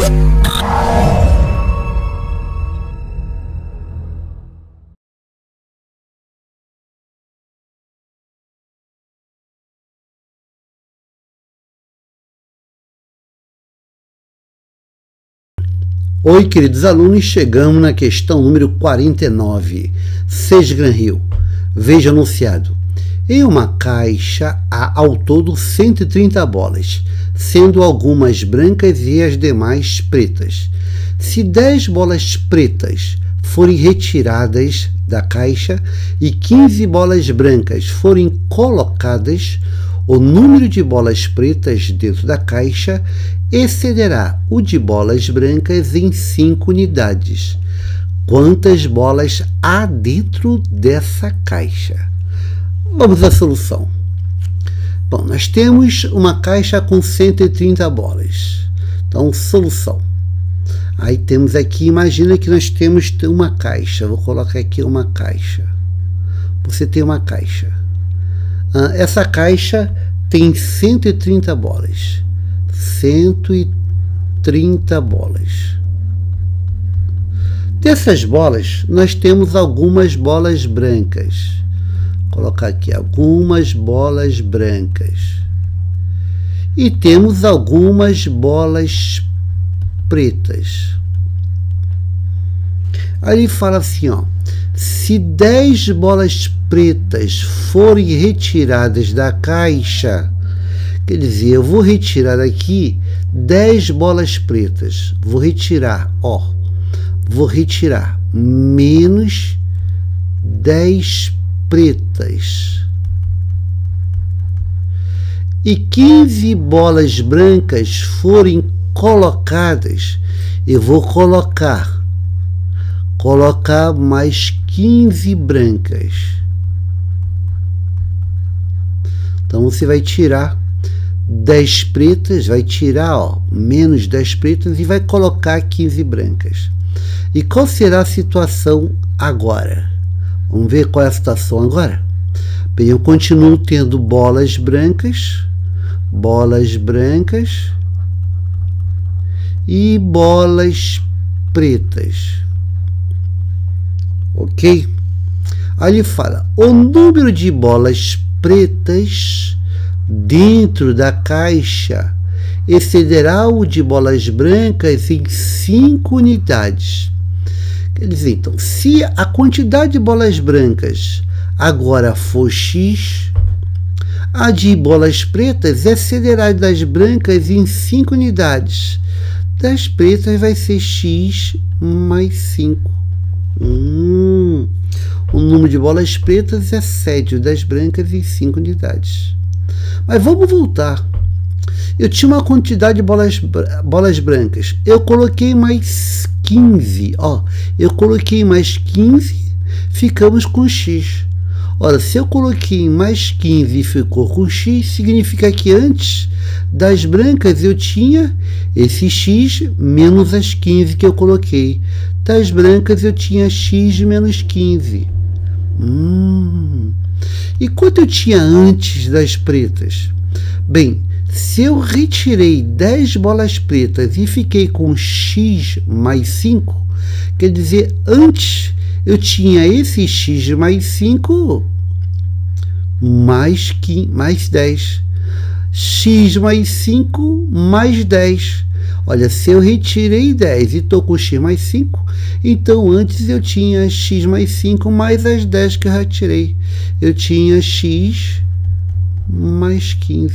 Oi, queridos alunos, chegamos na questão número 49. 6 Gran Rio. Veja o enunciado. Em uma caixa há ao todo 130 bolas, sendo algumas brancas e as demais pretas. Se 10 bolas pretas forem retiradas da caixa e 15 bolas brancas forem colocadas, o número de bolas pretas dentro da caixa excederá o de bolas brancas em 5 unidades. Quantas bolas há dentro dessa caixa? Vamos à solução. Bom, nós temos uma caixa com 130 bolas. Então, solução. Aí temos aqui, imagina que nós temos uma caixa. Vou colocar aqui uma caixa. Você tem uma caixa. Essa caixa tem 130 bolas. 130 bolas. Dessas bolas, nós temos algumas bolas brancas. Vou colocar aqui algumas bolas brancas. E temos algumas bolas pretas. Aí ele fala assim, ó, se 10 bolas pretas forem retiradas da caixa, quer dizer, eu vou retirar aqui 10 bolas pretas. Vou retirar, ó, vou retirar menos 10 pretas. E 15 bolas brancas forem colocadas, eu vou colocar mais 15 brancas. Então você vai tirar 10 pretas, vai tirar, ó, menos 10 pretas e vai colocar 15 brancas. E qual será a situação agora? Vamos ver qual é a situação agora? Bem, eu continuo tendo bolas brancas e bolas pretas. Ok? Aí ele fala, o número de bolas pretas dentro da caixa excederá o de bolas brancas em 5 unidades. Quer dizer, então, se a quantidade de bolas brancas agora for X, a de bolas pretas excederá das brancas em 5 unidades. Das pretas vai ser X mais 5. O número de bolas pretas excede o das brancas em 5 unidades. Mas vamos voltar. Eu tinha uma quantidade de bolas brancas. Eu coloquei mais 15. Ó, eu coloquei mais 15, ficamos com X. Ora, se eu coloquei mais 15 e ficou com X, significa que antes das brancas eu tinha esse X menos as 15 que eu coloquei. Das brancas eu tinha X menos 15. E quanto eu tinha antes das pretas? Bem, se eu retirei 10 bolas pretas e fiquei com X mais 5, quer dizer, antes eu tinha esse X mais 5 mais 10. X mais 5 mais 10. Olha, se eu retirei 10 e estou com X mais 5, então antes eu tinha X mais 5 mais as 10 que eu retirei. Eu tinha X mais 15.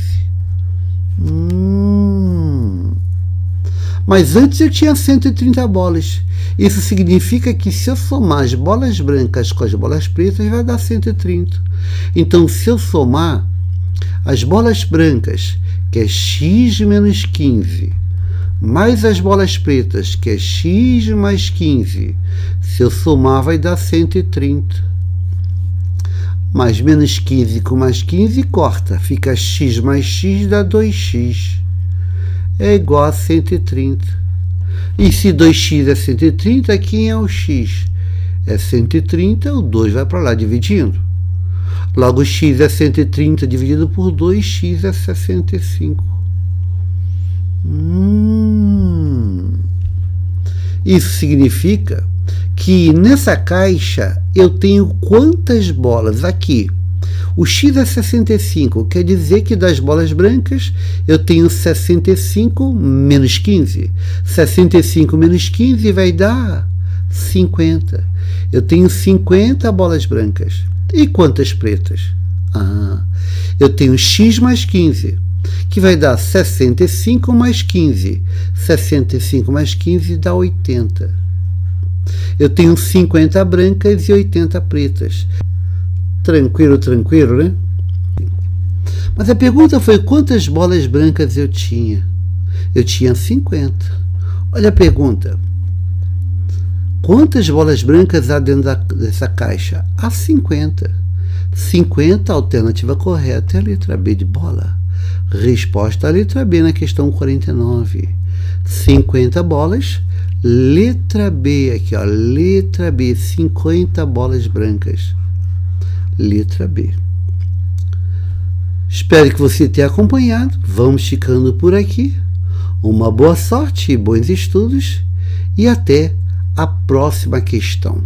Mas antes eu tinha 130 bolas. Isso significa que se eu somar as bolas brancas com as bolas pretas, vai dar 130. Então, se eu somar as bolas brancas, que é X menos 15, mais as bolas pretas, que é X mais 15, se eu somar vai dar 130. Mais menos 15 com mais 15 corta, fica X mais X dá 2X. É igual a 130. E se 2x é 130, quem é o x? É 130, o 2 vai para lá dividindo. Logo, x é 130 dividido por 2, x é 65. Isso significa que nessa caixa eu tenho quantas bolas aqui? O x é 65, quer dizer que das bolas brancas eu tenho 65 menos 15. 65 menos 15 vai dar 50. Eu tenho 50 bolas brancas. E quantas pretas? Eu tenho x mais 15, que vai dar 65 mais 15. 65 mais 15 dá 80. Eu tenho 50 brancas e 80 pretas. Tranquilo, tranquilo, né? Mas a pergunta foi quantas bolas brancas eu tinha? Eu tinha 50. Olha a pergunta. Quantas bolas brancas há dentro dessa caixa? Há 50. 50, a alternativa correta é a letra B de bola. Resposta à letra B na questão 49. 50 bolas, letra B aqui, ó, letra B, 50 bolas brancas. Letra B. Espero que você tenha acompanhado. Vamos ficando por aqui. Uma boa sorte e bons estudos. E até a próxima questão.